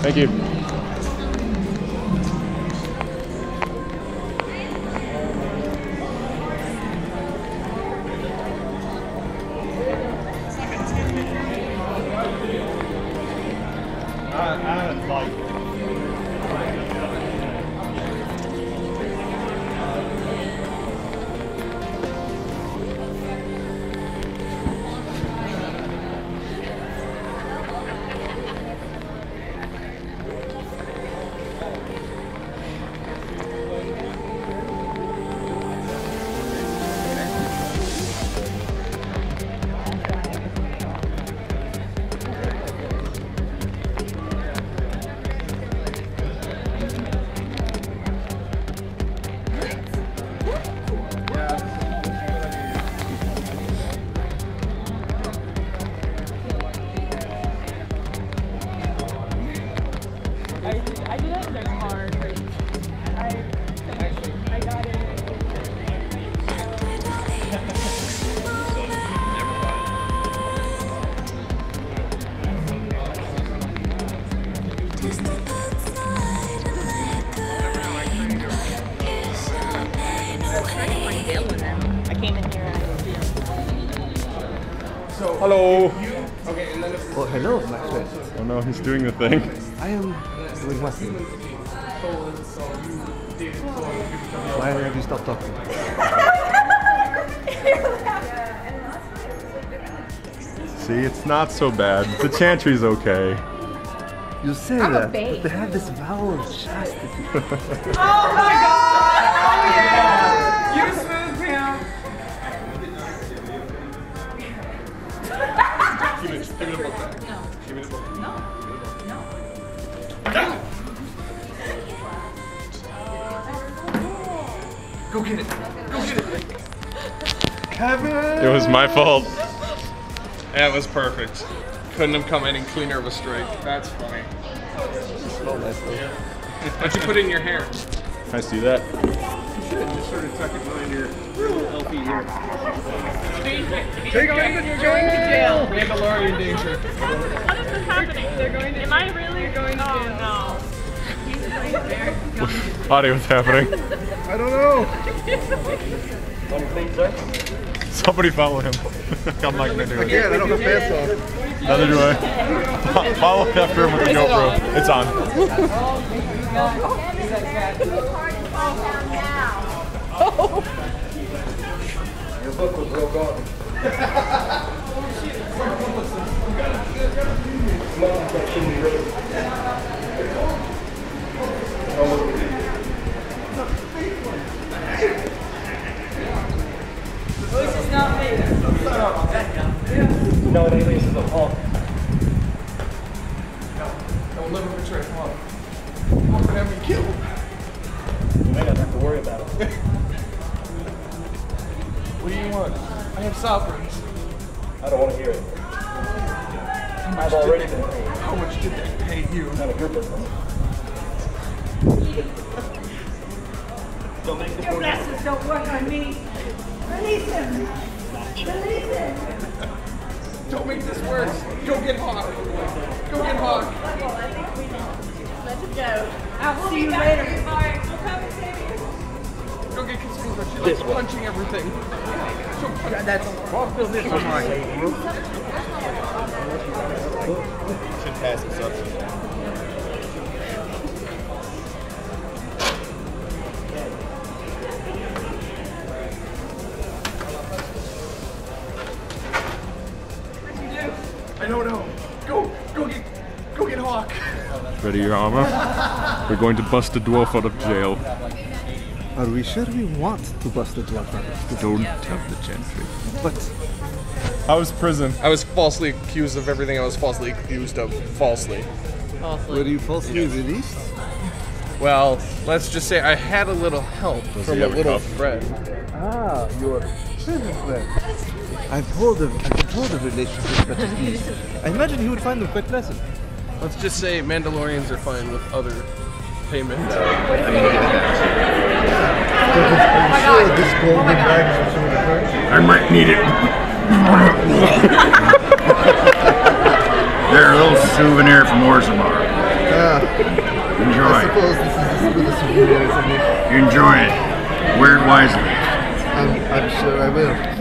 Thank you. Hello. Oh, hello, my friend. Oh no, he's doing the thing. I am doing nothing. Why have you stopped talking? See, it's not so bad. The chantry's okay. You say that, but they have this vow of chastity. Oh my god! Oh yeah! You smooth him! Give me the book back. Give me the book. No. Go get it! Go get it! Kevin! It was my fault. That was perfect. Couldn't have come any cleaner of a strike. That's funny. Why'd you put it in your hair? Can I see that? You should just sort of tuck it behind your LP here. You're going to jail! Mandalorian danger. What is this happening? They're going to. Am I really? You're going to jail. Oh no. He's going there. Audie, what's happening? I don't know! Somebody follow him. I'm not gonna do it. Again, I don't have pants on. Neither do I. Follow after him with the GoPro. It's on. Your book was well gone. This is not me. No, it ain't. This is a Hulk. I will never betray Paul. Paul could have me killed. You may not have to worry about it. What do you want? I have sovereigns. I don't want to hear it. I've already been paid. How much did they pay you? None of your business. Don't make this Your work. glasses don't work on me. Release him. Release him. Don't make this worse. Go get Hawk. Go get Hawk. Let it go. I'll see you later. Go get Castillo. She likes punching everything. That's I'll fill this one right here. Should pass this up. I don't know. Go get Hawk. Ready your armor? We're going to bust the dwarf out of jail. Are we sure we want to bust the dwarf out? Don't tell the gentry. But How was prison? I was falsely accused of everything I was falsely accused of falsely. were you falsely released? Well, let's just say I had a little help from he a have a little cup? friend. Ah, your prison friend. I've told of relationships such as these. I imagine he would find them quite pleasant. Let's just say Mandalorians are fine with other payment. Are you sure this golden bag is for the first? I might need it. They're a little souvenir from Orzammar. Ah, Enjoy. I suppose this is just a souvenir or something. Enjoy it. Wear it wisely. I'm sure I will.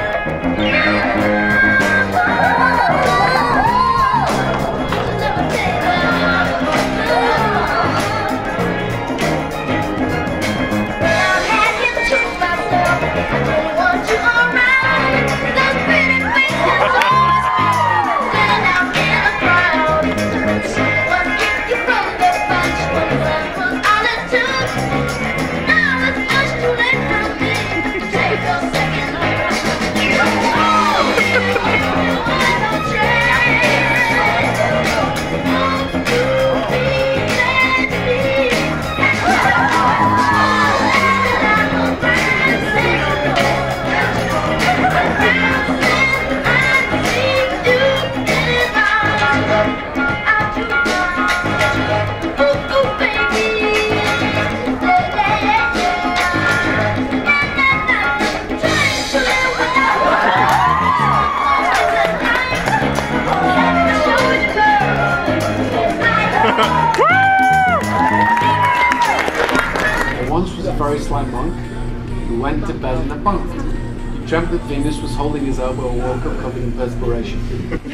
Once was a very sly monk who went to bed in a bunk. He dreamt that Venus was holding his elbow and woke up covered in perspiration.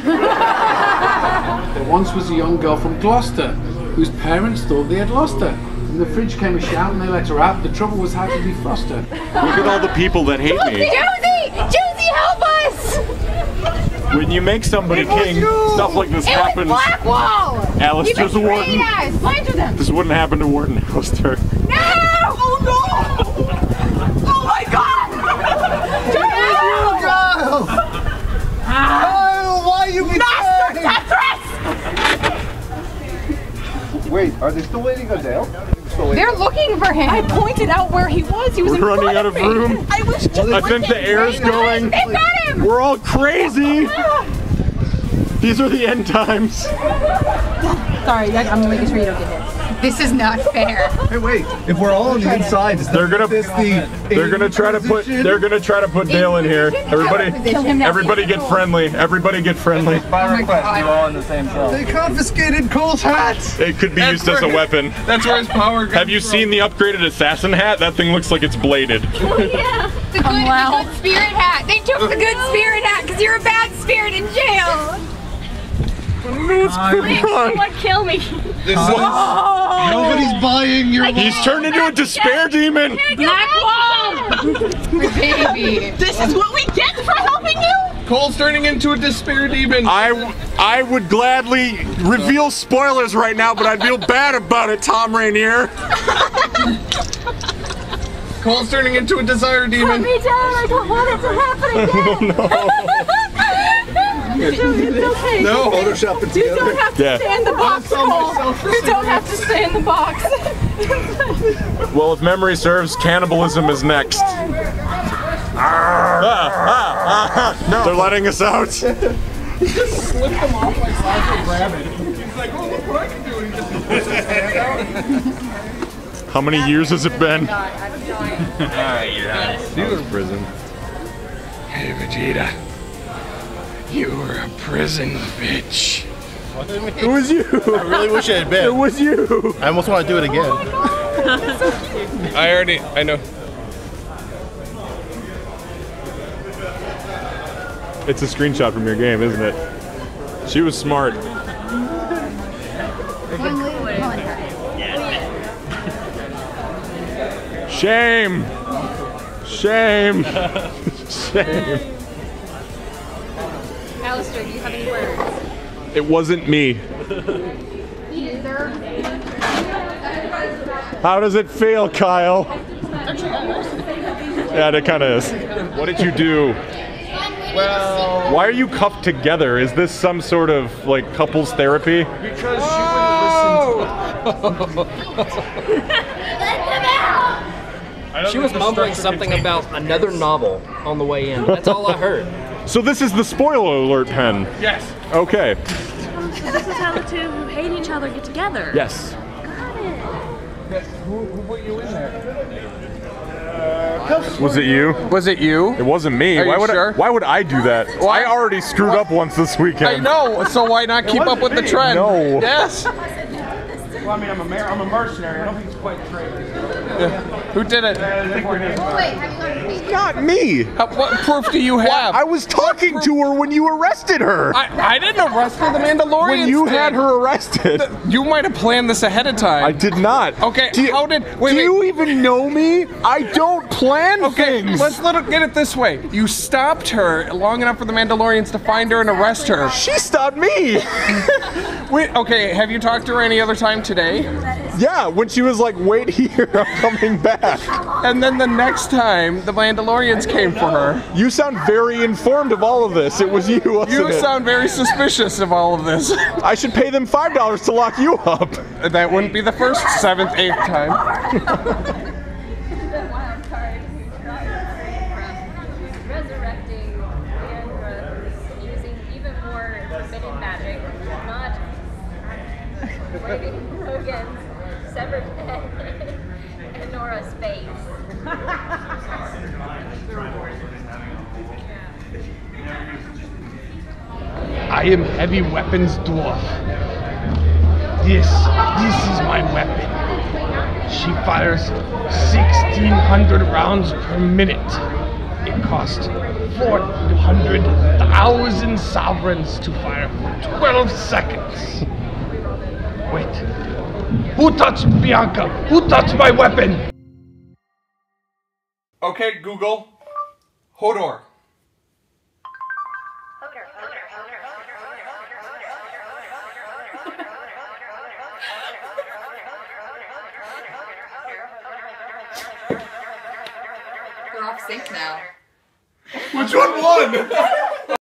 There once was a young girl from Gloucester whose parents thought they had lost her. From the fridge came a shout and they let her out. The trouble was how to defrost her. Look at all the people that hate me. Josie! Josie, help us! When you make somebody king, stuff like this happens. Blackwall! Alistair's a Wharton. Blind them! This wouldn't happen to Wharton, Alistair. No! Oh no! Oh my god! Giles! Kyle, why are you Master Tetris! Wait, are they still waiting on Dale? They're looking for him. I pointed out where he was. He was We're running out of room. I was just I think the air's going. They got him! We're all crazy. These are the end times. Sorry, I'm making sure you don't get hit. This is not fair. Hey, wait. If we're all on the inside, is they're gonna try to put Dale in here. Everybody get friendly. Everybody get friendly. By request, you're all in the same cell. They confiscated Cole's hat. It could be used as a weapon. That's where his power comes Have you seen the upgraded assassin hat? That thing looks like it's bladed. Oh yeah. The good spirit hat. They took the good spirit hat because you're a bad spirit in jail. Someone kill me. Nobody's buying your. He's turned into a despair demon. Blackwall! Baby. This is what we get for helping you? Cole's turning into a despair demon. I would gladly reveal spoilers right now, but I'd feel bad about it, Tom Rainier. Cole's turning into a desire demon. Put me down. I don't want it to happen again. Oh no. It's okay. No, Photoshop it together. You don't have to stay in the box, Cole. You don't have to stay in the box. Well, if memory serves, cannibalism is next. No. They're letting us out. He just slipped him off like Sasha Rabbit. He's like, oh, look what I can do. And he just puts his hand out. How many years has it been? Prison. Hey, Vegeta. You were a prison bitch. It was you. I really wish it had been. It was you. I almost want to do it again. I know. It's a screenshot from your game, isn't it? She was smart. Shame. Shame. Shame. Alistair, do you have any words? It wasn't me. How does it feel, Kyle? Yeah, it kind of is. What did you do? Well, Why are you cuffed together? Is this some sort of like couples therapy? because she wouldn't listen. She was mumbling something about another novel on the way in. That's all I heard. So this is the spoiler alert pen. Yes. Okay. This is how the two who hate each other get together. Yes. Who put you in there? Was it you? Was it you? It wasn't me. Are you sure? Why would I do that? Why? I already screwed up once this weekend. I know, so why not keep up with the trend? No. Yes. Well, I mean, I'm a mercenary. I don't think it's quite trained. Who did it? Wait, have you gone Not me. What proof do you have? I was talking to her when you arrested her. I didn't arrest her. The Mandalorian. When you had her arrested. You might have planned this ahead of time. I did not. Okay, Do you even know me? I don't plan things. Let's get it this way. You stopped her long enough for the Mandalorians to find her and arrest her. She stopped me. Wait, okay, have you talked to her any other time today? Yeah, when she was like, wait here, I'm coming back. And then the next time, the Mandalorians came for her. You sound very informed of all of this. It was you, wasn't it? You sound very suspicious of all of this. I should pay them $5 to lock you up. That wouldn't be the first, 7th, 8th time. Resurrecting and using even more forbidden magic, not fighting Logan's severed head and Nora's face. I am heavy weapons dwarf. This is my weapon. She fires 1,600 rounds per minute. It costs 400,000 sovereigns to fire for 12 seconds. Wait. Who touched Bianca? Who touched my weapon? Okay, Google. Hodor. They're off sync now. Which one won?